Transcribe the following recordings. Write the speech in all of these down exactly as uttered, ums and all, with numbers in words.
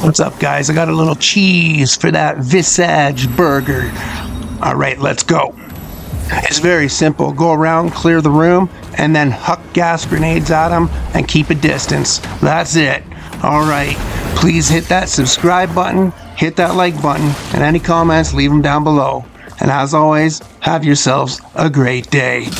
What's up, guys? I got a little cheese for that Visage burger. All right, let's go. It's very simple. Go around, clear the room, and then huck gas grenades at them and keep a distance. That's it. All right. Please hit that subscribe button, hit that like button, and any comments, leave them down below. And as always, have yourselves a great day.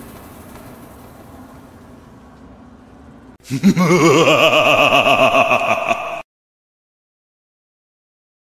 Ha ha ha ha ha!